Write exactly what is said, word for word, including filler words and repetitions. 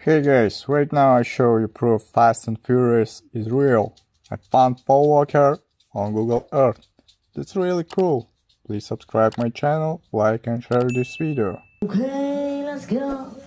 Hey guys, right now I show you proof Fast and Furious is real. I found Paul Walker on Google Earth. That's really cool. Please subscribe my channel, like and share this video. Okay, let's go.